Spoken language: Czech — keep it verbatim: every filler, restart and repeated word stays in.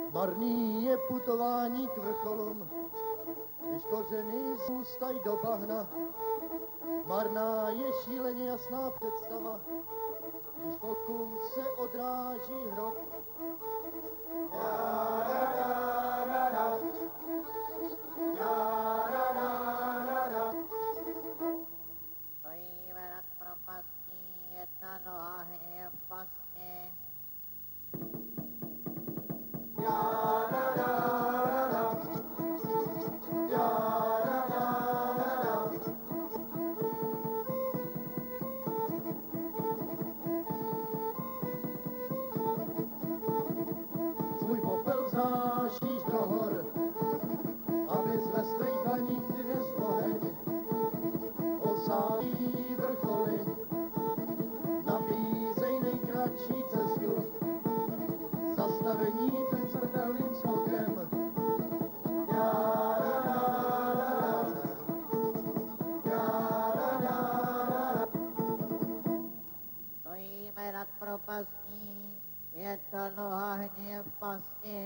Marný je putování k vrcholům, když kořeny zůstají do bahna. Marná je šíleně jasná představa, když v oku se odráží hrob. Stojíme nad propastí, jedna noha hněje v pasti. Svůj popel vznášíš do hor, abys ve svých dlaních vynes oheň. Osádí vrcholy, nabízej nejkratší cestu, zastavení před smrtelným skokem. Stojíme nad propastí, jedna noha hněje v pasti.